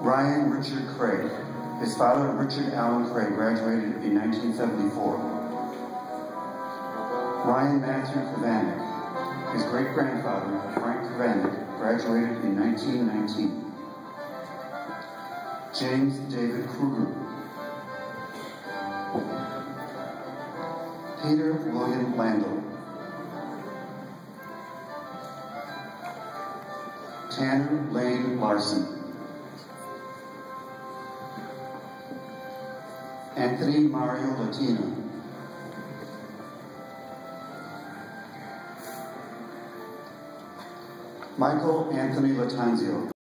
Ryan Richard Craig. His father, Richard Allen Craig, graduated in 1974. Ryan Matthew Krivanek. His great-grandfather, Frank Krivanek, graduated in 1919. James David Kruger. Peter William Landau. Tanner Lane Larson. Anthony Mario Latino. Michael Anthony Latanzio.